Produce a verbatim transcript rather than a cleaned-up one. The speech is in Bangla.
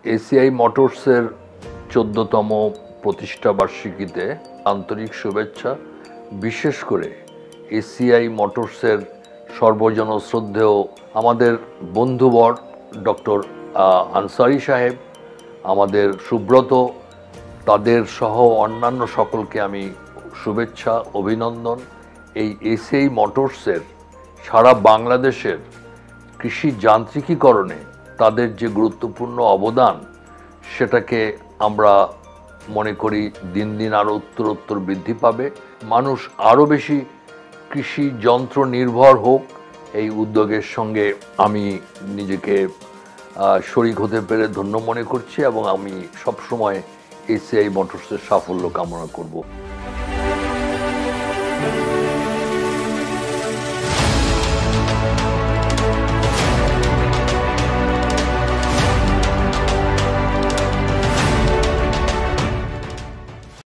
এসিআই মোটরসের চোদ্দতম প্রতিষ্ঠা বার্ষিকীতে আন্তরিক শুভেচ্ছা। বিশেষ করে এসিআই মোটরসের সর্বজন শ্রদ্ধেয় আমাদের বন্ধুবর ডক্টর আনসারী সাহেব, আমাদের সুব্রত, তাদের সহ অন্যান্য সকলকে আমি শুভেচ্ছা, অভিনন্দন। এই এসিআই মোটরসের সারা বাংলাদেশের কৃষি যান্ত্রিকীকরণে তাদের যে গুরুত্বপূর্ণ অবদান, সেটাকে আমরা মনে করি দিন দিন আরও উত্তরোত্তর বৃদ্ধি পাবে। মানুষ আরও বেশি কৃষি যন্ত্র নির্ভর হোক, এই উদ্যোগের সঙ্গে আমি নিজেকে শরিক হতে পেরে ধন্য মনে করছি এবং আমি সবসময় এসিআই মোটরসের সাফল্য কামনা করব।